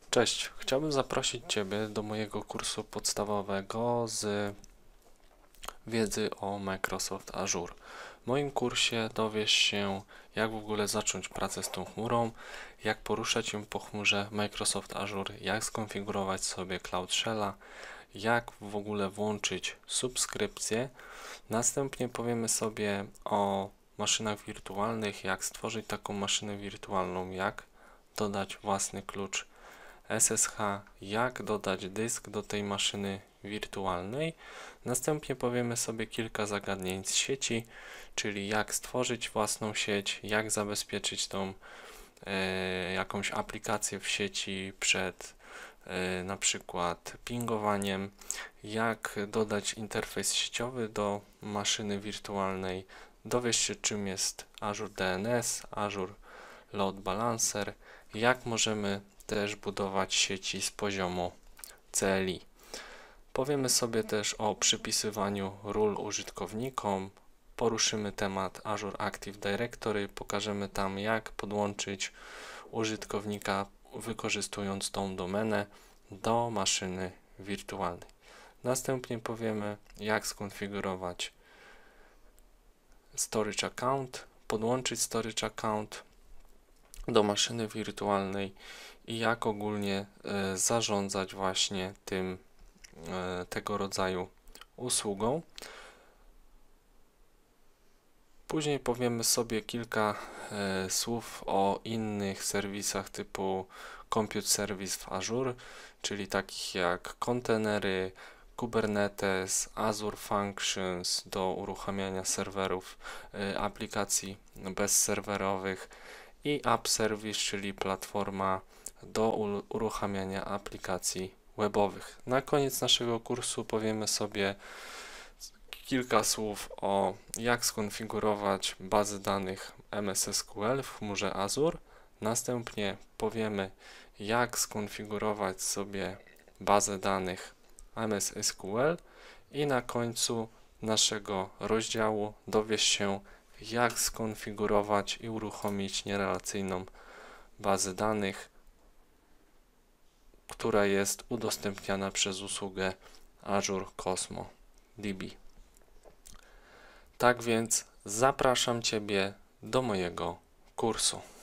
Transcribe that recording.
Cześć, chciałbym zaprosić Ciebie do mojego kursu podstawowego z wiedzy o Microsoft Azure. W moim kursie dowiesz się, jak w ogóle zacząć pracę z tą chmurą, jak poruszać się po chmurze Microsoft Azure, jak skonfigurować sobie Cloud Shell'a, jak w ogóle włączyć subskrypcję. Następnie powiemy sobie o maszynach wirtualnych, jak stworzyć taką maszynę wirtualną, jak dodać własny klucz SSH, jak dodać dysk do tej maszyny wirtualnej. Następnie powiemy sobie kilka zagadnień z sieci, czyli jak stworzyć własną sieć, jak zabezpieczyć tą jakąś aplikację w sieci przed na przykład pingowaniem, jak dodać interfejs sieciowy do maszyny wirtualnej, dowiesz się czym jest Azure DNS, Azure Load Balancer, jak możemy też budować sieci z poziomu CLI. Powiemy sobie też o przypisywaniu ról użytkownikom, poruszymy temat Azure Active Directory, pokażemy tam jak podłączyć użytkownika wykorzystując tą domenę do maszyny wirtualnej. Następnie powiemy jak skonfigurować storage account, podłączyć storage account do maszyny wirtualnej i jak ogólnie zarządzać właśnie tego rodzaju usługą. Później powiemy sobie kilka słów o innych serwisach typu Compute Service w Azure, czyli takich jak kontenery, Kubernetes, Azure Functions do uruchamiania serwerów, aplikacji bezserwerowych i App Service, czyli platforma do uruchamiania aplikacji webowych. Na koniec naszego kursu powiemy sobie kilka słów o jak skonfigurować bazy danych MS SQL w chmurze Azure. Następnie powiemy jak skonfigurować sobie bazę danych MS SQL i na końcu naszego rozdziału dowiesz się jak skonfigurować i uruchomić nierelacyjną bazę danych, która jest udostępniana przez usługę Azure Cosmo DB. Tak więc zapraszam Ciebie do mojego kursu.